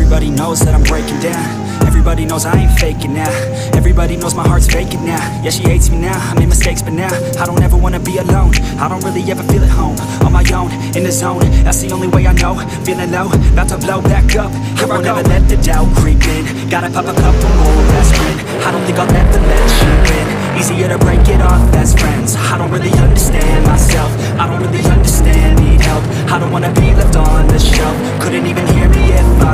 Everybody knows that I'm breaking down. Everybody knows I ain't faking now. Everybody knows my heart's vacant now. Yeah, she hates me now, I made mistakes but now I don't ever wanna be alone. I don't really ever feel at home. On my own, in the zone, that's the only way I know. Feeling low, about to blow back up. I won't ever let the doubt creep in. Gotta pop a couple more aspirin. I don't think I'll ever let you in. Easier to break it off best friends. I don't really understand myself. I don't really understand, need help. I don't wanna be left on the shelf. Couldn't even hear me if I